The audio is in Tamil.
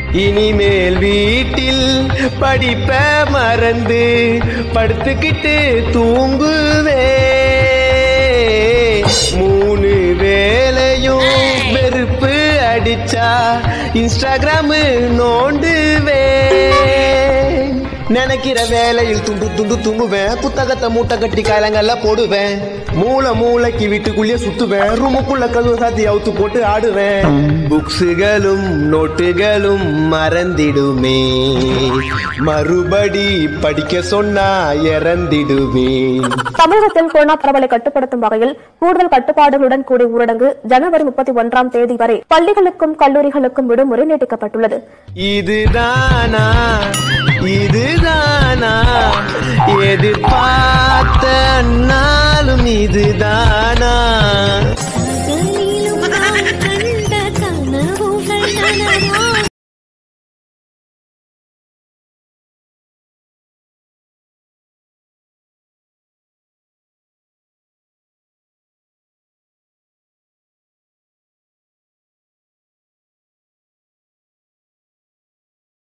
இனிமேல் வீட்டில் படிப்ப மறந்து படுத்துக்கிட்டு தூங்குவே 3 வேளையும் வெறுப்பு அடிச்சா இன்ஸ்டாகிராம் நோண்டுவே நினைக்கிற வேலையில் துண்டு துண்டு தூங்குவேன் புத்தகத்தை மூட்டை கட்டி காலங்கள்ல போடுவேன் மூளைக்கு வீட்டுக்குள்ளேயே சுத்துவேன் ரூமுக்குள்ள கதவு சாத்தி அவுத்து போட்டு ஆடுவேன் புக்ஸுகளும் நோட்டுகளும் மறந்திடுமே மறுபடி படிக்க சொன்னா இறந்திடுவேன். தமிழகத்தில் கொரோனா பரவலை கட்டுப்படுத்தும் வகையில் கூடுதல் கட்டுப்பாடுகளுடன் கூடிய ஊரடங்கு ஜனவரி 31ஆம் தேதி வரை பள்ளிகளுக்கும் கல்லூரிகளுக்கும் விடுமுறை நீட்டிக்கப்பட்டுள்ளது. இதுதானா எதிர்பார்த்த நாளும் இதுதானா